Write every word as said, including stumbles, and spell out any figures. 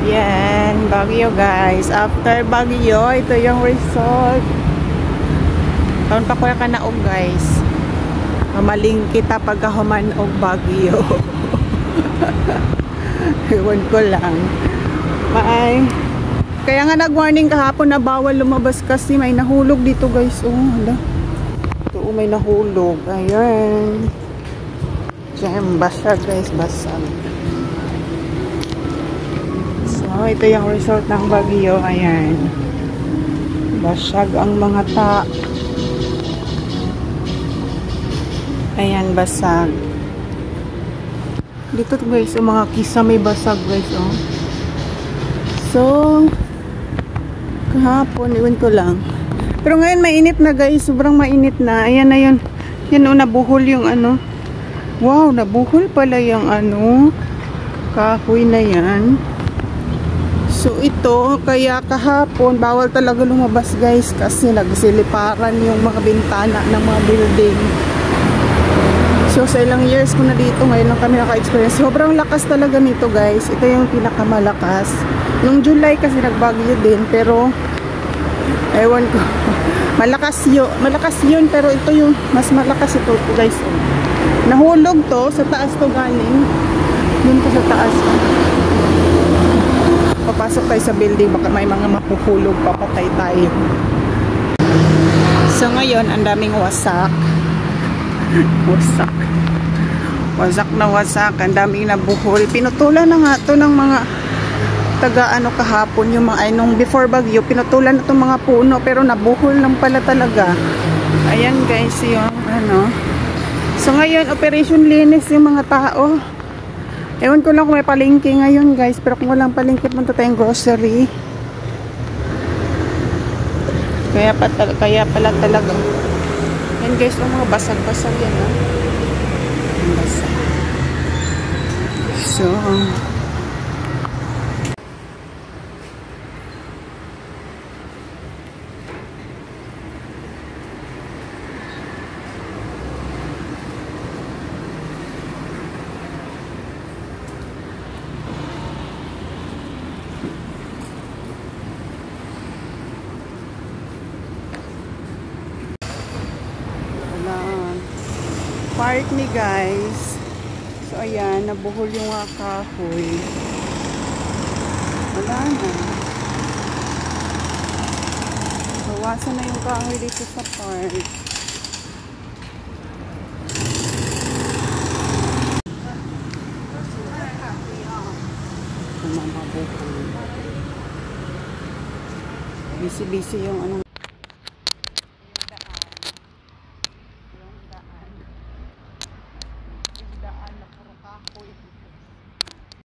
Yan, Baguio guys. After Baguio, ito yung resort. Taon pa kuya ka na og guys. Mamaling kita pagkahuman og Baguio. Ewan ko lang. Bye. Kaya nga nag-warning kahapon na bawal lumabas kasi may nahulog dito guys. Oh, hala. Ito oh, may nahulog. Ayan. Diyan, basag guys, basag. So, ito yung resort ng Baguio. Ayan. Basag ang mga ta. Ayan, basag. Dito guys, yung mga kisa may basag guys, oh. So, kahapon, iwan ko lang. Pero ngayon, mainit na guys. Sobrang mainit na. Ayan na yun. Yan, oh, nabuhol yung ano. Wow, nabuhol pala yung ano. Kahoy na yan. So ito, kaya kahapon bawal talaga lumabas guys kasi nagsiliparan yung mga bintana ng mga building. So sa ilang years ko na dito, ngayon lang kami naka-experience. Sobrang lakas talaga nito guys. Ito yung pinakamalakas. Nung July kasi nagbagyo din, pero ewan ko. Malakas yun, malakas yun pero ito yung mas malakas ito guys. Nahulog to, sa taas to galing. Yun to sa taas. Papasok tayo sa building, baka may mga mapuhulog, papatay tayo. So ngayon, ang daming wasak. Wasak. Wasak na wasak, ang daming nabuhol. Pinutulan na nga to ng mga taga ano kahapon, yung mga ay nung before Bagyo, pinutulan na itong mga puno, pero nabuhol lang pala talaga. Ayan guys, yung ano. So ngayon, operation linis yung mga tao. Ewan ko lang kung may palengke ngayon guys. Pero kung walang palengke, punta tayong grocery. Kaya, pa, kaya pala talaga. Yan guys, yung mga basag-basag yan. Ha? Basag. So, park ni guys. So ayan, nabuhol yung mga kahoy. Wala na. Bawasan na yung kahoy dito sa park. Busy-busy yung ano.